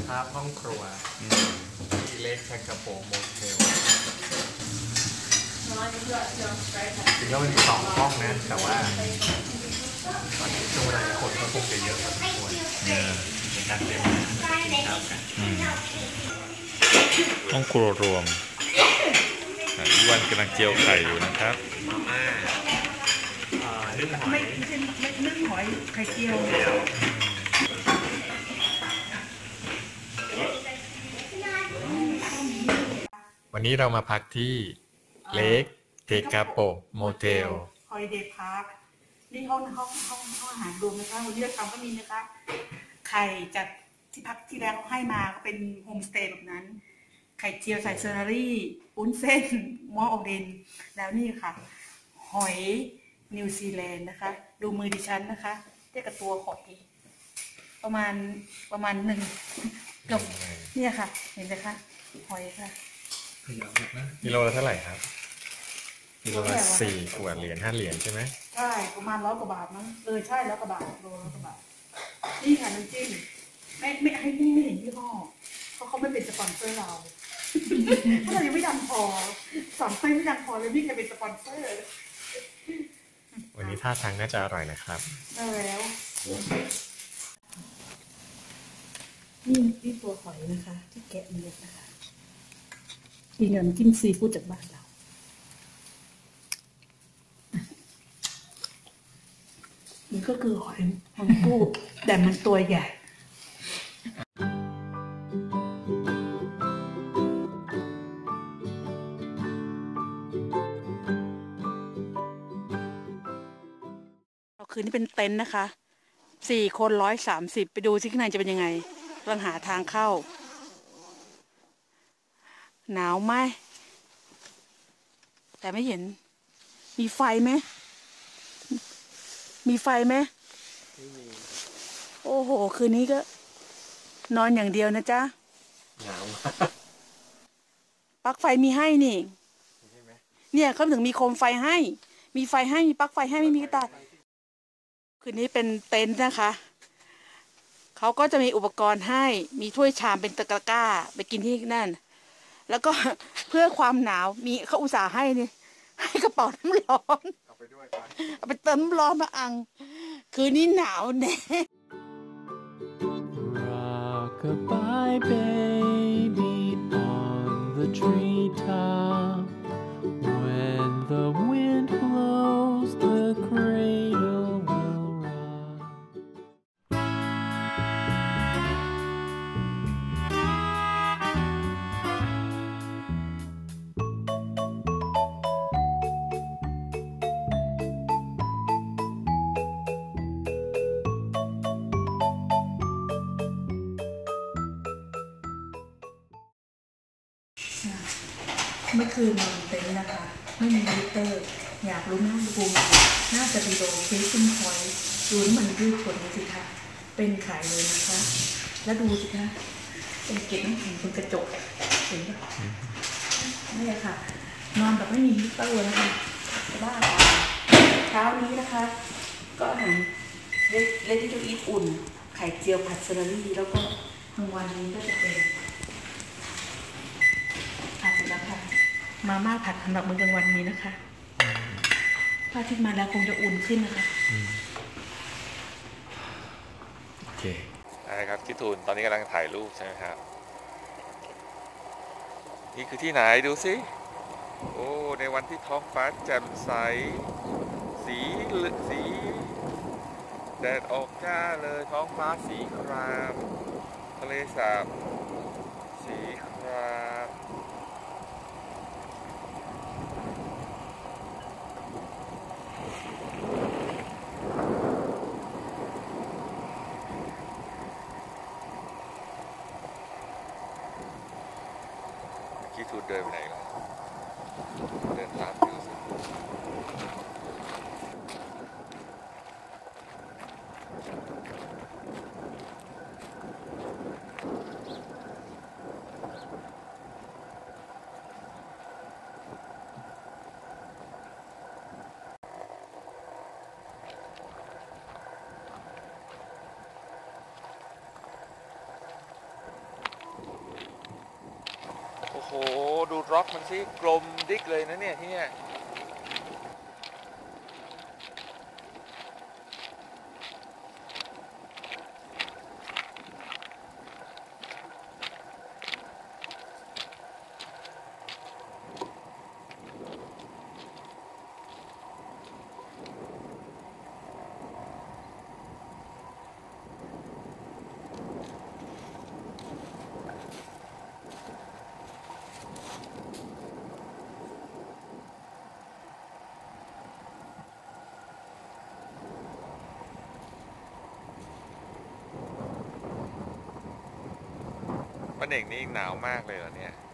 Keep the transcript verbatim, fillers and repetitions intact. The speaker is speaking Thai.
ภาพห้องครัวที่เล็กแชกระโปงโมเทลจริงแล้วมันมีสองห้องนะแต่ว่าตอนนี้ช่วงเวลาคนก็คงจะเยอะพอสมควรเป็นการเตรียมงานกินข้าวกันห้องครัวรวมอีวันกำลังเจียวไข่อยู่นะครับมาม่านึ่งหอยไม่ไม่ใช่ไม่นึ่งหอยไข่เจียววันนี้เรามาพักที่เล็กเทกาโปโมเทลฮอลิเดย์พาร์คนี่ห้องห้องห้องห้องอาหารรวมนะคะวันนี้เราทำก็มีนะคะไข่จากที่พักที่แล้วให้มาก็เป็นโฮมสเตย์แบบนั้นไข่เจียวใส่เซอร์รี่วุ้นเส้นหม้ออบเดนแล้วนี่ค่ะหอยนิวซีแลนด์นะคะดูมือดิฉันนะคะเทียบกับตัวหอยประมาณประมาณหนึ่งเกือบเนี่ยค่ะเห็นไหมคะหอยค่ะกิโลละเท่าไหร่ครับกิโลละสี่ขวดเหรียญห้าเหรียญใช่ไหมใช่ประมาณร้อยกว่าบาทมั้งเออใช่ร้อยกว่าบาทโลร้อยกว่าบาทนี่ค่ะน้ำจิ้มไม่ไม่ให้นี่ไม่เห็นยี่ห้อเพราะเขาไม่เป็นสปอนเซอร์เราเพราะเรายังไม่ดังพอสอนไม่ดังพอเลยพี่ใครเป็นสปอนเซอร์วันนี้ท่าทางน่าจะอร่อยนะครับได้แล้วนี่นี่ตัวหอยนะคะที่แกะเนื้อนะคะมีน้ำจิ้มซีฟู้ดจากบ้านเรานี่ก็คือหอยหอยปูแต่มันตัวใหญ่คืนนี้เป็นเต็นท์นะคะสี่คนร้อยสามสิบไปดูซิข้างในจะเป็นยังไงกำลังหาทางเข้าหนาวไหมแต่ไม่เห็นมีไฟไหมมีไฟไหมไม่มีโอ้โหคืนนี้ก็นอนอย่างเดียวนะจ๊ะหนาวมากปลั๊กไฟมีให้นี่เนี่ยเขาถึงมีโคมไฟให้มีไฟให้มีปลั๊กไฟให้ไม่มีก็ตายคืนนี้เป็นเต็นท์นะคะเขาก็จะมีอุปกรณ์ให้มีถ้วยชามเป็นตะกร้าไปกินที่นั่นแล้วก็เพื่อความหนาวมีเขาอุตส่าห์ให้นี่ให้กระเป๋าน้ำร้อนเอาไปด้วยไปเอาไปเติมน้ำร้อนมาอังคืนนี้หนาวแน่ Rock-a-bye baby on the treetop when the wind blows the cradle will rock เมื่อคืนนอนเต็นท์นะคะไม่มีฮีเตอร์อยากรู้น่าดูน่าจะดีโดเฟซซิ่งพอยต์ดูน้ำมันพืชผลสิคะเป็นไข่เลยนะคะแล้วดูสิคะเป็นเกล็ดน้ำแข็งบนกระจกเห็นปะนี่ค่ะนอนแบบไม่มีฮีเตอร์นะคะบ้าเช้านี้นะคะก็อาหารเลดี้ทูอีทอุ่นไข่เจียวผัดเซอร์รี่แล้วก็กลางวันนี้ก็จะเป็นผัดเสร็จแล้วค่ะมาม่าผัดสำหรับมื้อกลางวันนี้นะคะพระอาทิตย์มาแล้วคงจะอุ่นขึ้นนะคะโอเคได้ครับพี่ทูลตอนนี้กำลังถ่ายรูปใช่ไหมครับนี่คือที่ไหนดูสิโอ้ในวันที่ท้องฟ้าแจ่มใสสีสีแดดออกจ้าเลยท้องฟ้าสีครามทะเลสาบสีครามที่ทูดเดินไปไหนล่ะเดินตามดูสิร็อกมันสิกลมดิกเลยนะเนี่ยที่เนี่ยป้าเน่งนี่หนาวมากเลยเหรอเนี่ย